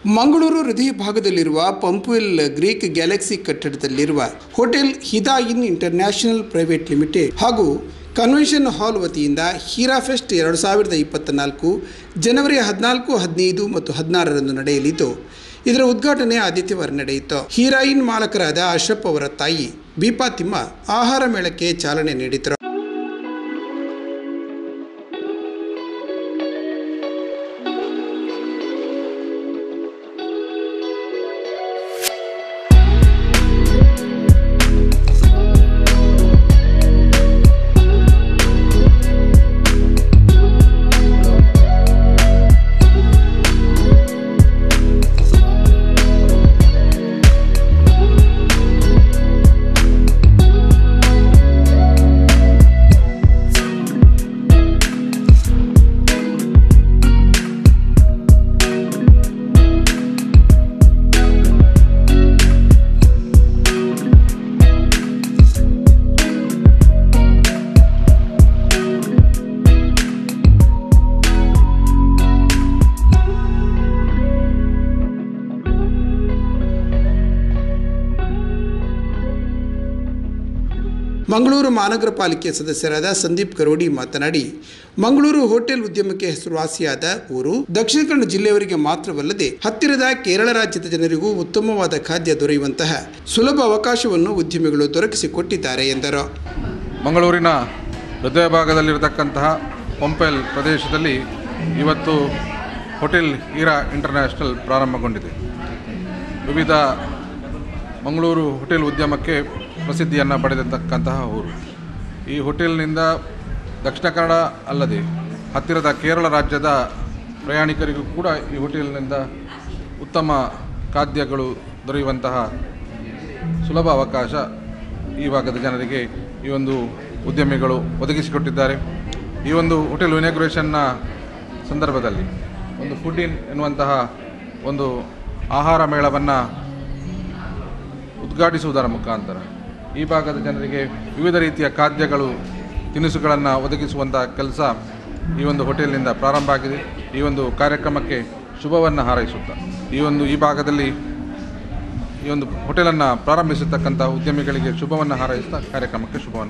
ಮಂಗಳೂರು ಹೃದಯ ಭಾಗದಲ್ಲಿರುವ Pumpwell Greek Galaxy ಕಟ್ಟಡದಲ್ಲಿರುವ ಹೋಟೆಲ್ ಹಿದಾ ಇನ್ ಇಂಟರ್ನ್ಯಾಷನಲ್ ಪ್ರೈವೇಟ್ ಲಿಮಿಟೆಡ್ ಹಾಗೂ ಕನ್ವೆನ್ಷನ್ ಹಾಲ್ ವತಿಯಿಂದ ಹೀರಾ ಫೆಸ್ಟ್ 2024 ಜನವರಿ 14, 15 ಮತ್ತು 16ರಂದು ನಡೆಯಲಿದ್ದು ಇದರ ಉದ್ಘಾಟನೆ ಆದಿತ್ಯವಾರ ನಡೆಯಿತು. ಹೀರಾ ಇನ್ ಮಾಲಕರಾದ ಅಶ್ರಫ್ ಅವರ ತಾಯಿ ಬಿಪಾತಿಮ್ಮ ಆಹಾರ ಮೇಳಕ್ಕೆ ಚಾಲನೆ ನೀಡಿದರು. ಮಂಗಳೂರು ಮಹಾನಗರ ಪಾಲಿಕೆ ಸದಸ್ಯರಾದ ಸಂದೀಪ್ ಕರೋಡಿ ಮಾತನಾಡಿ, ಮಂಗಳೂರು ಹೋಟೆಲ್ ಉದ್ಯಮಕ್ಕೆ ಹೆಸರುವಾಸಿಯಾದ ಊರು. ದಕ್ಷಿಣ ಕನ್ನಡ ಜಿಲ್ಲೆಯವರಿಗೆ ಮಾತ್ರವಲ್ಲದೆ ಹತ್ತಿರದ ಕೇರಳ ರಾಜ್ಯದ ಜನರಿಗೂ ಉತ್ತಮವಾದ ಖಾದ್ಯ ದೊರೆಯುವಂತಹ ಸುಲಭ ಅವಕಾಶವನ್ನು ಉದ್ಯಮಿಗಳು ದೊರಕಿಸಿಕೊಟ್ಟಿದ್ದಾರೆ ಎಂದರು. ಮಂಗಳೂರಿನ ಹೃದಯ ಭಾಗದಲ್ಲಿರತಕ್ಕಂತಹ ಪಂಪೆಲ್ ಪ್ರದೇಶದಲ್ಲಿ ಇವತ್ತು ಹೋಟೆಲ್ ಹೀರಾ ಇಂಟರ್ನ್ಯಾಷನಲ್ ಪ್ರಾರಂಭಗೊಂಡಿದೆ. ವಿವಿಧ ಮಂಗಳೂರು ಹೋಟೆಲ್ ಉದ್ಯಮಕ್ಕೆ ಪ್ರಸಿದ್ಧಿಯನ್ನು ಪಡೆದಿರತಕ್ಕಂತಹ ಊರು. ಈ ಹೋಟೆಲ್ನಿಂದ ದಕ್ಷಿಣ ಕನ್ನಡ ಅಲ್ಲದೆ ಹತ್ತಿರದ ಕೇರಳ ರಾಜ್ಯದ ಪ್ರಯಾಣಿಕರಿಗೂ ಕೂಡ ಈ ಹೋಟೆಲ್ನಿಂದ ಉತ್ತಮ ಖಾದ್ಯಗಳು ದೊರೆಯುವಂತಹ ಸುಲಭ ಅವಕಾಶ ಈ ಭಾಗದ ಜನರಿಗೆ ಈ ಒಂದು ಉದ್ಯಮಿಗಳು ಒದಗಿಸಿಕೊಟ್ಟಿದ್ದಾರೆ. ಈ ಒಂದು ಹೋಟೆಲ್ ಇನಾಗ್ರೇಷನ್ನ ಸಂದರ್ಭದಲ್ಲಿ ಒಂದು ಫುಡ್ ಇನ್ ಎನ್ನುವಂತಹ ಒಂದು ಆಹಾರ ಮೇಳವನ್ನು ಉದ್ಘಾಟಿಸುವುದರ ಮುಖಾಂತರ ಈ ಭಾಗದ ಜನರಿಗೆ ವಿವಿಧ ರೀತಿಯ ಖಾದ್ಯಗಳು ತಿನಿಸುಗಳನ್ನು ಒದಗಿಸುವಂಥ ಕೆಲಸ ಈ ಒಂದು ಹೋಟೆಲ್ನಿಂದ ಪ್ರಾರಂಭ ಆಗಿದೆ. ಈ ಒಂದು ಕಾರ್ಯಕ್ರಮಕ್ಕೆ ಶುಭವನ್ನು ಹಾರೈಸುತ್ತಾ ಈ ಭಾಗದಲ್ಲಿ ಈ ಒಂದು ಹೋಟೆಲನ್ನು ಪ್ರಾರಂಭಿಸತಕ್ಕಂಥ ಉದ್ಯಮಿಗಳಿಗೆ ಶುಭವನ್ನು ಹಾರೈಸುತ್ತಾ ಕಾರ್ಯಕ್ರಮಕ್ಕೆ ಶುಭವನ್ನು.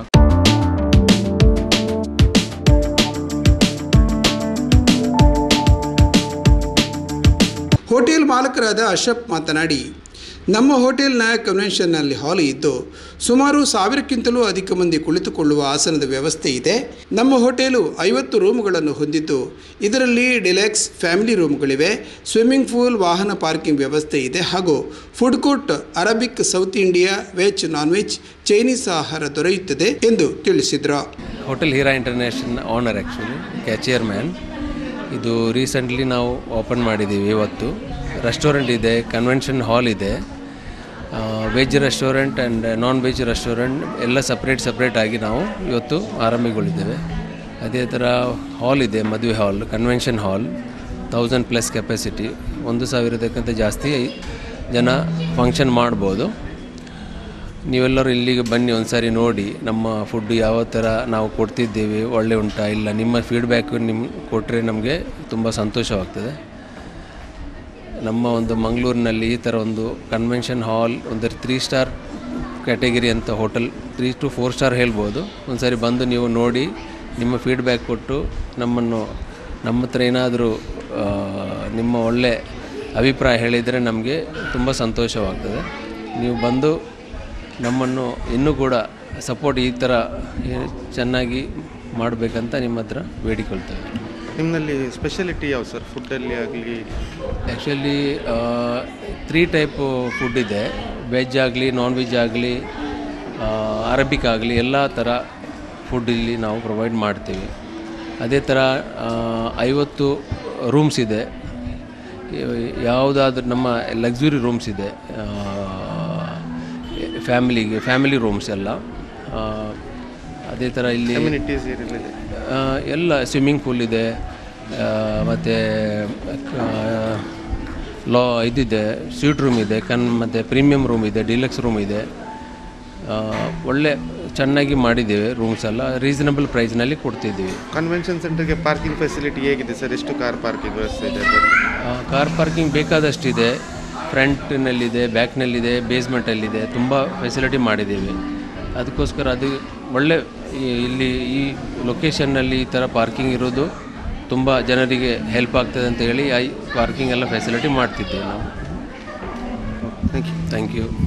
ಹೋಟೆಲ್ ಮಾಲಕರಾದ ಅಶ್ರಫ್ ಮಾತನಾಡಿ, ನಮ್ಮ ಹೋಟೆಲ್ನ ಕನ್ವೆನ್ಷನ್ನಲ್ಲಿ ಹಾಲ್ ಇದ್ದು ಸುಮಾರು 1000ಕ್ಕಿಂತಲೂ ಅಧಿಕ ಮಂದಿ ಕುಳಿತುಕೊಳ್ಳುವ ಆಸನದ ವ್ಯವಸ್ಥೆ ಇದೆ. ನಮ್ಮ ಹೋಟೆಲು 50 ರೂಮುಗಳನ್ನು ಹೊಂದಿದ್ದು ಇದರಲ್ಲಿ ಡಿಲೆಕ್ಸ್ ಫ್ಯಾಮಿಲಿ ರೂಮ್ಗಳಿವೆ, ಸ್ವಿಮ್ಮಿಂಗ್ ಪೂಲ್, ವಾಹನ ಪಾರ್ಕಿಂಗ್ ವ್ಯವಸ್ಥೆ ಇದೆ ಹಾಗೂ food court, Arabic, south India, veg, non veg, Chinese ಆಹಾರ ದೊರೆಯುತ್ತದೆ ಎಂದು ತಿಳಿಸಿದರು. Hotel Heera international owner chairman. ಇದು ರೀಸೆಂಟ್ಲಿ ನಾವು ಓಪನ್ ಮಾಡಿದ್ದೀವಿ. ಇವತ್ತು ರೆಸ್ಟೋರೆಂಟ್ ಇದೆ, ಕನ್ವೆನ್ಷನ್ ಹಾಲ್ ಇದೆ, veg restaurant and non veg restaurant ಎಲ್ಲ ಸಪ್ರೇಟ್ ಆಗಿ ನಾವು ಇವತ್ತು ಆರಂಭಗೊಳಿದ್ದೇವೆ. ಅದೇ ಥರ ಹಾಲ್ ಇದೆ, ಮದುವೆ ಹಾಲ್, ಕನ್ವೆನ್ಷನ್ ಹಾಲ್, 1000+ ಕೆಪಾಸಿಟಿ, 1000ಕ್ಕಿಂತ ಜಾಸ್ತಿ ಜನ ಫಂಕ್ಷನ್ ಮಾಡ್ಬೋದು. ನೀವೆಲ್ಲರೂ ಇಲ್ಲಿಗೆ ಬನ್ನಿ, ಒಂದು ಸಾರಿ ನೋಡಿ ನಮ್ಮ ಫುಡ್ ಯಾವ ಥರ ನಾವು ಕೊಡ್ತಿದ್ದೇವೆ, ಒಳ್ಳೆ ಉಂಟಾ ಇಲ್ಲ, ನಿಮ್ಮ ಫೀಡ್ಬ್ಯಾಕು ಕೊಟ್ಟರೆ ನಮಗೆ ತುಂಬ ಸಂತೋಷವಾಗ್ತದೆ. ನಮ್ಮ ಒಂದು ಮಂಗಳೂರಿನಲ್ಲಿ ಈ ಥರ ಒಂದು ಕನ್ವೆನ್ಷನ್ ಹಾಲ್, ಒಂದು 3 ಸ್ಟಾರ್ ಕ್ಯಾಟಗರಿ ಅಂತ ಹೋಟೆಲ್, 3 to 4 ಸ್ಟಾರ್ ಹೇಳ್ಬೋದು. ಒಂದು ಸಾರಿ ಬಂದು ನೀವು ನೋಡಿ ನಿಮ್ಮ ಫೀಡ್ಬ್ಯಾಕ್ ಕೊಟ್ಟು ನಮ್ಮ ಹತ್ರ ಏನಾದರೂ ನಿಮ್ಮ ಒಳ್ಳೆ ಅಭಿಪ್ರಾಯ ಹೇಳಿದರೆ ನಮಗೆ ತುಂಬ ಸಂತೋಷವಾಗ್ತದೆ. ನೀವು ಬಂದು ನಮ್ಮನ್ನು ಇನ್ನೂ ಕೂಡ ಸಪೋರ್ಟ್ ಈ ಥರ ಚೆನ್ನಾಗಿ ಮಾಡಬೇಕಂತ ನಿಮ್ಮ ಹತ್ರ ಬೇಡಿಕೊಳ್ತೇವೆ. ನಿಮ್ಮಲ್ಲಿ ಸ್ಪೆಷಾಲಿಟಿ ಯಾವ ಸರ್ ಫುಡ್ಡಲ್ಲಿ ಆಗಲಿ? ಆ್ಯಕ್ಚುಲಿ 3 ಟೈಪ್ ಫುಡ್ ಇದೆ. ವೆಜ್ ಆಗಲಿ, ನಾನ್ ವೆಜ್ ಆಗಲಿ, ಅರಬಿಕ್ ಆಗಲಿ, ಎಲ್ಲ ಥರ ಫುಡ್ ಇಲ್ಲಿ ನಾವು ಪ್ರೊವೈಡ್ ಮಾಡ್ತೀವಿ. ಅದೇ ಥರ 50 ರೂಮ್ಸ್ ಇದೆ. ಯಾವುದಾದ್ರೂ ನಮ್ಮ ಲಕ್ಸುರಿ ರೂಮ್ಸ್ ಇದೆ, ಫ್ಯಾಮಿಲಿ ರೂಮ್ಸ್ ಎಲ್ಲ. ಅದೇ ಥರ ಇಲ್ಲಿ ಎಲ್ಲ ಸ್ವಿಮ್ಮಿಂಗ್ ಪೂಲ್ ಇದೆ, ಮತ್ತು ಇದಿದೆ, ಸ್ವೀಟ್ ರೂಮ್ ಇದೆ, ಮತ್ತು ಪ್ರೀಮಿಯಂ ರೂಮ್ ಇದೆ, ಡಿಲಕ್ಸ್ ರೂಮ್ ಇದೆ. ಒಳ್ಳೆ ಚೆನ್ನಾಗಿ ಮಾಡಿದ್ದೇವೆ. ರೂಮ್ಸ್ ಎಲ್ಲ ರೀಸನಬಲ್ ಪ್ರೈಸ್ನಲ್ಲಿ ಕೊಡ್ತಿದ್ದೀವಿ. ಕನ್ವೆನ್ಷನ್ ಸೆಂಟರ್ಗೆ ಪಾರ್ಕಿಂಗ್ ಫೆಸಿಲಿಟಿ ಹೇಗಿದೆ ಸರ್? ಎಷ್ಟು ಕಾರ್ ಪಾರ್ಕಿಂಗ್ ವ್ಯವಸ್ಥೆ ಇದೆ? Car parking ಬೇಕಾದಷ್ಟಿದೆ. ಫ್ರಂಟ್ನಲ್ಲಿದೆ, ಬ್ಯಾಕ್ನಲ್ಲಿದೆ, ಬೇಸ್ಮೆಂಟಲ್ಲಿದೆ, ತುಂಬ ಫೆಸಿಲಿಟಿ ಮಾಡಿದ್ದೀವಿ. ಅದಕ್ಕೋಸ್ಕರ ಅದು ಒಳ್ಳೆ ಇಲ್ಲಿ ಈ ಲೊಕೇಶನ್ನಲ್ಲಿ ಈ ಥರ ಪಾರ್ಕಿಂಗ್ ಇರೋದು ತುಂಬ ಜನರಿಗೆ ಹೆಲ್ಪ್ ಆಗ್ತದೆ ಅಂತ ಹೇಳಿ ಪಾರ್ಕಿಂಗ್ ಎಲ್ಲ ಫೆಸಿಲಿಟಿ ಮಾಡ್ತಿದ್ದೇವೆ ನಾವು. Thank you. Thank you.